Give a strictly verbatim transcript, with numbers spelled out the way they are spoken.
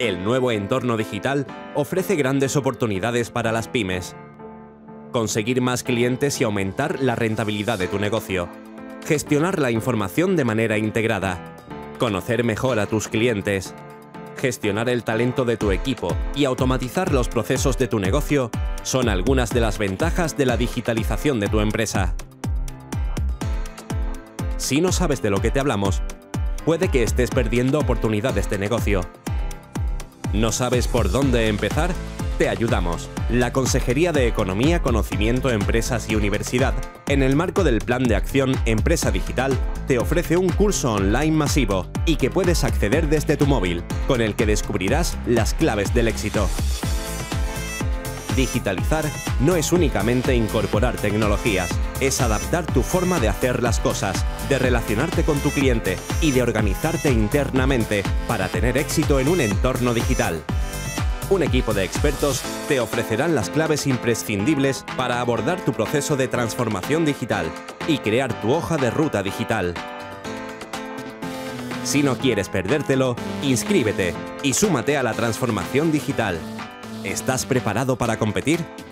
El nuevo entorno digital ofrece grandes oportunidades para las pymes. Conseguir más clientes y aumentar la rentabilidad de tu negocio. Gestionar la información de manera integrada. Conocer mejor a tus clientes. Gestionar el talento de tu equipo y automatizar los procesos de tu negocio son algunas de las ventajas de la digitalización de tu empresa. Si no sabes de lo que te hablamos, puede que estés perdiendo oportunidades de negocio. ¿No sabes por dónde empezar? Te ayudamos. La Consejería de Economía, Conocimiento, Empresas y Universidad, en el marco del Plan de Acción Empresa Digital, te ofrece un curso online masivo y que puedes acceder desde tu móvil, con el que descubrirás las claves del éxito. Digitalizar no es únicamente incorporar tecnologías, es adaptar tu forma de hacer las cosas, de relacionarte con tu cliente y de organizarte internamente para tener éxito en un entorno digital. Un equipo de expertos te ofrecerán las claves imprescindibles para abordar tu proceso de transformación digital y crear tu hoja de ruta digital. Si no quieres perdértelo, inscríbete y súmate a la transformación digital. ¿Estás preparado para competir?